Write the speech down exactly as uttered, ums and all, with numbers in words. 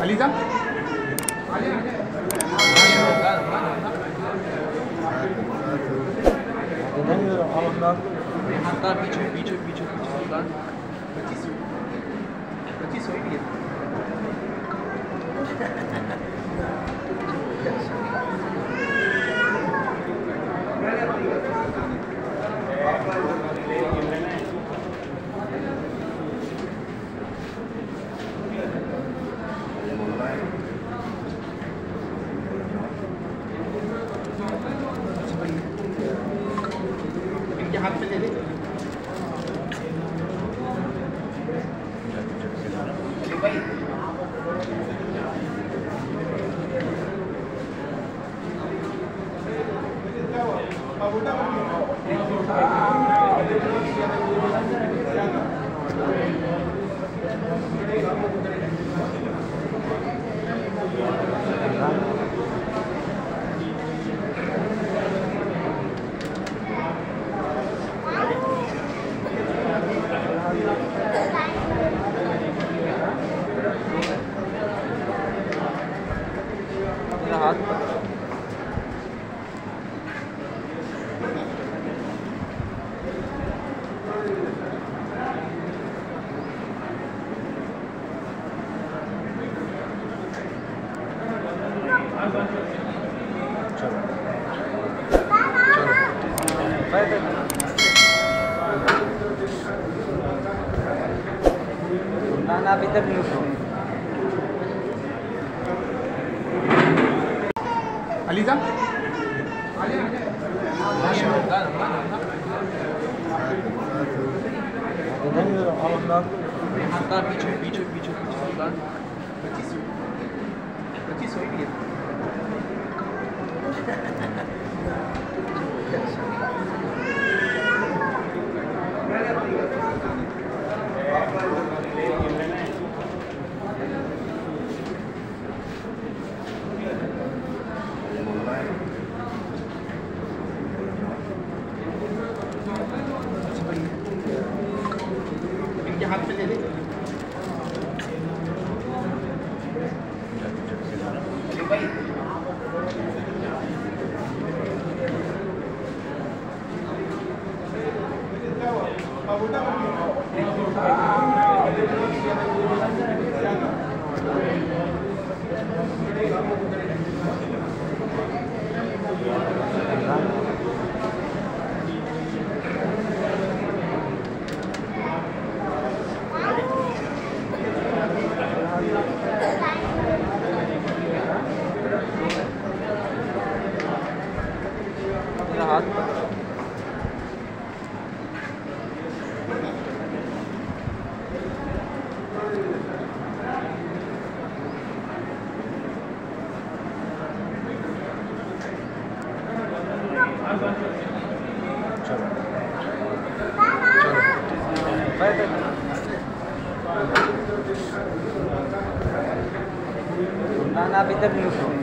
अली साहब पीछे पीछे पीछे सुल्तान पच्चीस पच्चीस हो गया। इनके हाथ में ले ले भाई। हाथ चलो सुल्तान आप इधर नहीं उठो। अली साहब पीछे पीछे पीछे सुल्तान पच्चीस पच्चीस हो गया। इनके हाथ में ले ले भाई। हाथ चलो सुल्तान आप इधर नहीं उठो।